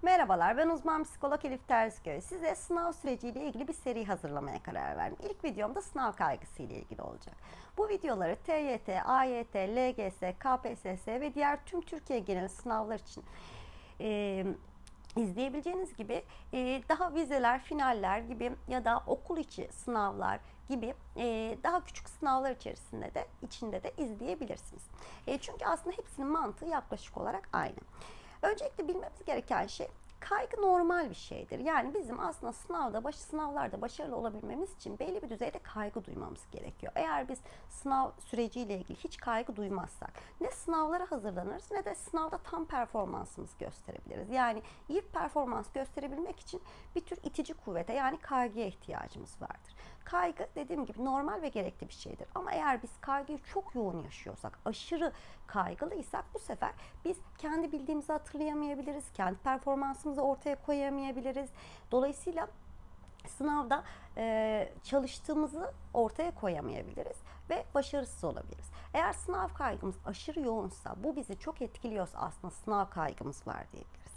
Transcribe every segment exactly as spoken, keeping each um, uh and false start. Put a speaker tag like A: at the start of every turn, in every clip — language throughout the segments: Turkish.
A: Merhabalar, ben uzman psikolog Elif Terzköy. Size sınav süreciyle ilgili bir seri hazırlamaya karar verdim. İlk videomda sınav kaygısı ile ilgili olacak. Bu videoları T Y T, A Y T, L G S, K P S S ve diğer tüm Türkiye genel sınavlar için e, izleyebileceğiniz gibi e, daha vizeler, finaller gibi ya da okul içi sınavlar gibi e, daha küçük sınavlar içerisinde de içinde de izleyebilirsiniz. E, çünkü aslında hepsinin mantığı yaklaşık olarak aynı. Öncelikle bilmemiz gereken şey, kaygı normal bir şeydir. Yani bizim aslında sınavda, baş, sınavlarda başarılı olabilmemiz için belli bir düzeyde kaygı duymamız gerekiyor. Eğer biz sınav süreciyle ilgili hiç kaygı duymazsak ne sınavlara hazırlanırız ne de sınavda tam performansımızı gösterebiliriz. Yani iyi performans gösterebilmek için bir tür itici kuvvete, yani kaygıya ihtiyacımız vardır. Kaygı, dediğim gibi, normal ve gerekli bir şeydir. Ama eğer biz kaygıyı çok yoğun yaşıyorsak, aşırı kaygılıysak, bu sefer biz kendi bildiğimizi hatırlayamayabiliriz, kendi performansımızı ortaya koyamayabiliriz. Dolayısıyla sınavda e, çalıştığımızı ortaya koyamayabiliriz ve başarısız olabiliriz. Eğer sınav kaygımız aşırı yoğunsa, bu bizi çok etkiliyorsa aslında sınav kaygımız var diyebiliriz.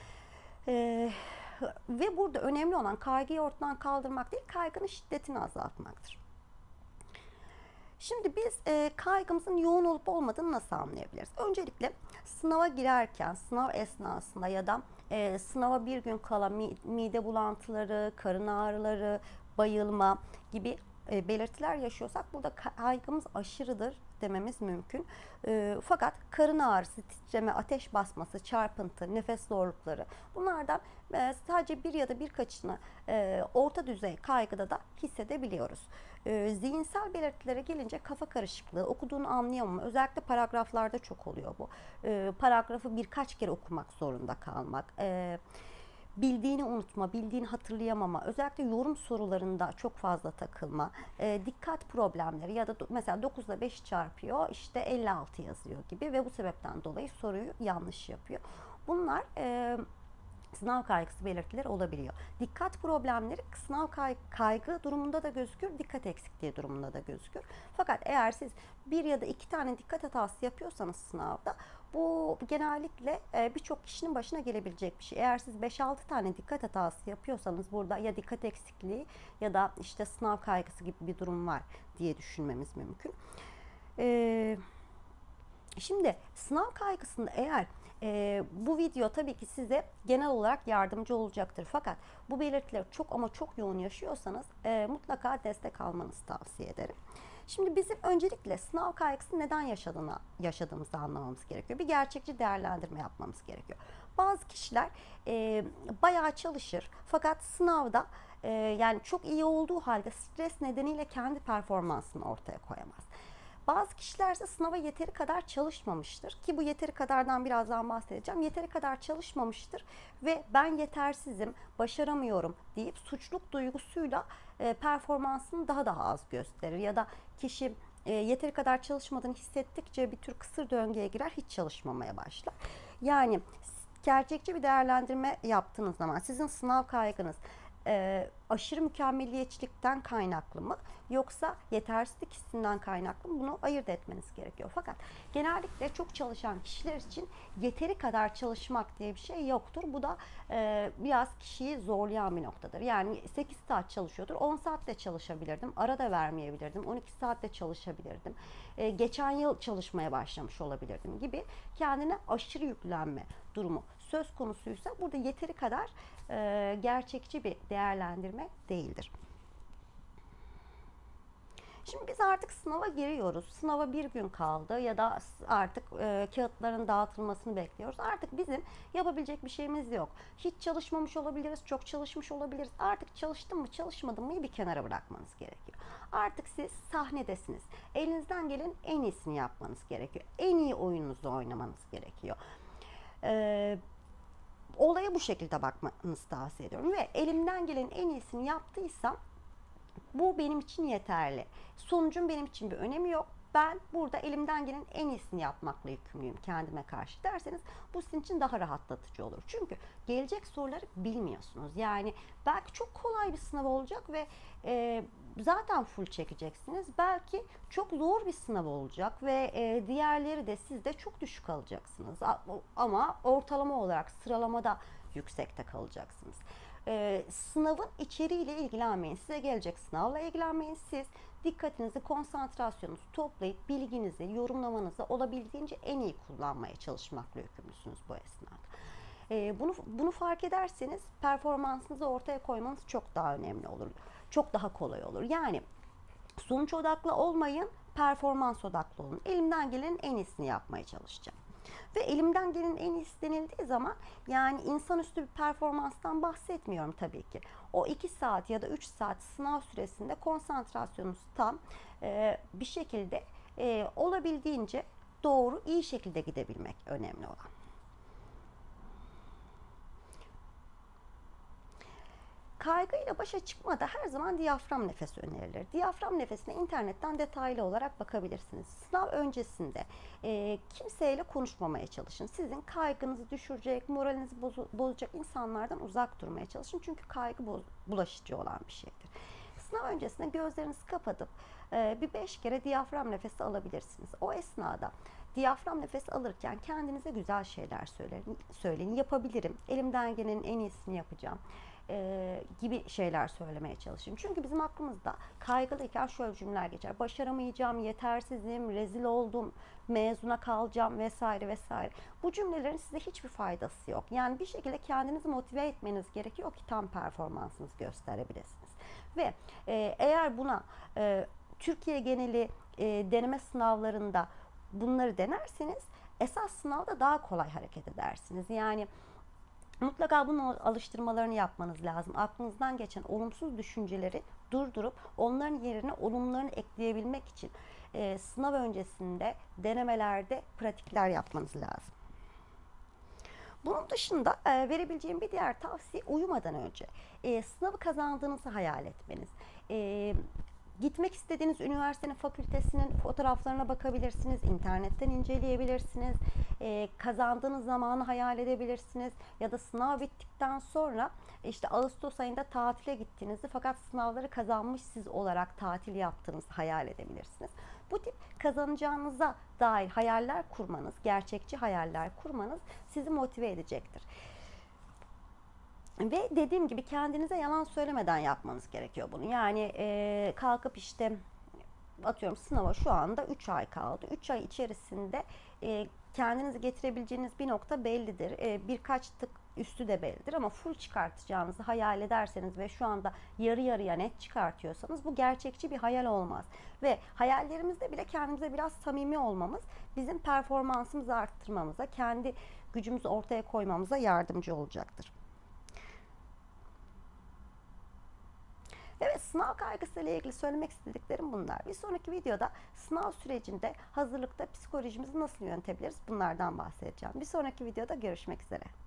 A: E, ve burada önemli olan kaygıyı ortadan kaldırmak değil, kaygının şiddetini azaltmaktır. Şimdi biz e, kaygımızın yoğun olup olmadığını nasıl anlayabiliriz? Öncelikle sınava girerken, sınav esnasında ya da e, sınava bir gün kala mide bulantıları, karın ağrıları, bayılma gibi e, belirtiler yaşıyorsak burada kaygımız aşırıdır dememiz mümkün. E, fakat karın ağrısı, titreme, ateş basması, çarpıntı, nefes zorlukları, bunlardan e, sadece bir ya da birkaçını e, orta düzey kaygıda da hissedebiliyoruz. E, zihinsel belirtilere gelince kafa karışıklığı, okuduğunu anlayamama, özellikle paragraflarda çok oluyor bu. E, paragrafı birkaç kere okumak zorunda kalmak, e, bildiğini unutma, bildiğini hatırlayamama, özellikle yorum sorularında çok fazla takılma, e, dikkat problemleri ya da mesela dokuzda beş çarpıyor, işte elli altı yazıyor gibi ve bu sebepten dolayı soruyu yanlış yapıyor. Bunlar e, sınav kaygısı belirtileri olabiliyor. Dikkat problemleri sınav kaygı durumunda da gözükür, dikkat eksikliği durumunda da gözükür. Fakat eğer siz bir ya da iki tane dikkat hatası yapıyorsanız sınavda, bu genellikle birçok kişinin başına gelebilecek bir şey. Eğer siz beş altı tane dikkat hatası yapıyorsanız, burada ya dikkat eksikliği ya da işte sınav kaygısı gibi bir durum var diye düşünmemiz mümkün. Ee, şimdi sınav kaygısında eğer Ee, bu video tabii ki size genel olarak yardımcı olacaktır. Fakat bu belirtileri çok ama çok yoğun yaşıyorsanız e, mutlaka destek almanızı tavsiye ederim. Şimdi bizim öncelikle sınav kaygısı neden yaşadığını, yaşadığımızı anlamamız gerekiyor. Bir gerçekçi değerlendirme yapmamız gerekiyor. Bazı kişiler e, bayağı çalışır fakat sınavda e, yani çok iyi olduğu halde stres nedeniyle kendi performansını ortaya koyamaz. Bazı kişiler ise sınava yeteri kadar çalışmamıştır ki bu yeteri kadardan birazdan bahsedeceğim. Yeteri kadar çalışmamıştır ve ben yetersizim, başaramıyorum deyip suçluluk duygusuyla e, performansını daha da az gösterir ya da kişi e, yeteri kadar çalışmadığını hissettikçe bir tür kısır döngüye girer, hiç çalışmamaya başlar. Yani gerçekçi bir değerlendirme yaptığınız zaman sizin sınav kaygınız e, aşırı mükemmeliyetçilikten kaynaklı mı yoksa yetersizlik hissinden kaynaklı mı, bunu ayırt etmeniz gerekiyor. Fakat genellikle çok çalışan kişiler için yeteri kadar çalışmak diye bir şey yoktur. Bu da e, biraz kişiyi zorlayan bir noktadır. Yani sekiz saat çalışıyordur, on saat de çalışabilirdim, ara da vermeyebilirdim, on iki saat de çalışabilirdim, e, geçen yıl çalışmaya başlamış olabilirdim gibi kendine aşırı yüklenme durumu söz konusuysa, burada yeteri kadar e, gerçekçi bir değerlendirme değildir. Şimdi biz artık sınava giriyoruz. Sınava bir gün kaldı ya da artık e, kağıtların dağıtılmasını bekliyoruz. Artık bizim yapabilecek bir şeyimiz yok. Hiç çalışmamış olabiliriz, çok çalışmış olabiliriz. Artık çalıştım mı, çalışmadım mı bir kenara bırakmanız gerekiyor. Artık siz sahnedesiniz. Elinizden gelen en iyisini yapmanız gerekiyor. En iyi oyununuzu oynamanız gerekiyor. Ee, olaya bu şekilde bakmanızı tavsiye ediyorum ve elimden gelen en iyisini yaptıysam bu benim için yeterli. Sonucun benim için bir önemi yok. Ben burada elimden gelen en iyisini yapmakla yükümlüyüm kendime karşı derseniz, bu sizin için daha rahatlatıcı olur. Çünkü gelecek soruları bilmiyorsunuz. Yani belki çok kolay bir sınav olacak ve e, zaten full çekeceksiniz. Belki çok zor bir sınav olacak ve e, diğerleri de siz de çok düşük alacaksınız. Ama ortalama olarak sıralamada yüksekte kalacaksınız. Ee, sınavın içeriğiyle ilgilenmeyin. Size gelecek sınavla ilgilenmeyin. Siz dikkatinizi, konsantrasyonunuzu toplayıp bilginizi, yorumlamanızı olabildiğince en iyi kullanmaya çalışmakla yükümlüsünüz bu esnada. Ee, bunu, bunu fark ederseniz performansınızı ortaya koymanız çok daha önemli olur. Çok daha kolay olur. Yani sonuç odaklı olmayın, performans odaklı olun. Elimden gelenin en iyisini yapmaya çalışacağım. Ve elimden gelenin en iyisi denildiği zaman yani insanüstü bir performanstan bahsetmiyorum tabii ki. O iki saat ya da üç saat sınav süresinde konsantrasyonunuz tam e, bir şekilde e, olabildiğince doğru, iyi şekilde gidebilmek önemli olan. Kaygıyla başa çıkmada her zaman diyafram nefesi önerilir. Diyafram nefesine internetten detaylı olarak bakabilirsiniz. Sınav öncesinde e, kimseyle konuşmamaya çalışın. Sizin kaygınızı düşürecek, moralinizi bozu, bozacak insanlardan uzak durmaya çalışın. Çünkü kaygı boz, bulaşıcı olan bir şeydir. Sınav öncesinde gözlerinizi kapatıp e, bir beş kere diyafram nefesi alabilirsiniz. O esnada diyafram nefesi alırken kendinize güzel şeyler söyleyin. söyleyin. Yapabilirim, elimden gelenin en iyisini yapacağım. E, gibi şeyler söylemeye çalışın. Çünkü bizim aklımızda kaygılıyken şöyle cümleler geçer. Başaramayacağım, yetersizim, rezil oldum, mezuna kalacağım vesaire vesaire. Bu cümlelerin size hiçbir faydası yok. Yani bir şekilde kendinizi motive etmeniz gerekiyor ki tam performansınızı gösterebilirsiniz. Ve e, eğer buna e, Türkiye geneli e, deneme sınavlarında bunları denerseniz esas sınavda daha kolay hareket edersiniz. Yani mutlaka bunun alıştırmalarını yapmanız lazım. Aklınızdan geçen olumsuz düşünceleri durdurup onların yerine olumlarını ekleyebilmek için e, sınav öncesinde denemelerde pratikler yapmanız lazım. Bunun dışında e, verebileceğim bir diğer tavsiye uyumadan önce e, sınavı kazandığınızı hayal etmeniz. E, Gitmek istediğiniz üniversitenin fakültesinin fotoğraflarına bakabilirsiniz, internetten inceleyebilirsiniz, ee, kazandığınız zamanı hayal edebilirsiniz ya da sınav bittikten sonra işte Ağustos ayında tatile gittiğinizi fakat sınavları kazanmış siz olarak tatil yaptığınızı hayal edebilirsiniz. Bu tip kazanacağınıza dair hayaller kurmanız, gerçekçi hayaller kurmanız sizi motive edecektir. Ve dediğim gibi kendinize yalan söylemeden yapmanız gerekiyor bunu. Yani e, kalkıp işte atıyorum sınava şu anda üç ay kaldı. üç ay içerisinde e, kendinizi getirebileceğiniz bir nokta bellidir. E, birkaç tık üstü de bellidir ama full çıkartacağınızı hayal ederseniz ve şu anda yarı yarıya net çıkartıyorsanız bu gerçekçi bir hayal olmaz. Ve hayallerimizde bile kendimize biraz samimi olmamız bizim performansımızı arttırmamıza, kendi gücümüzü ortaya koymamıza yardımcı olacaktır. Evet, sınav kaygısı ile ilgili söylemek istediklerim bunlar. Bir sonraki videoda sınav sürecinde hazırlıkta psikolojimizi nasıl yönetebiliriz bunlardan bahsedeceğim. Bir sonraki videoda görüşmek üzere.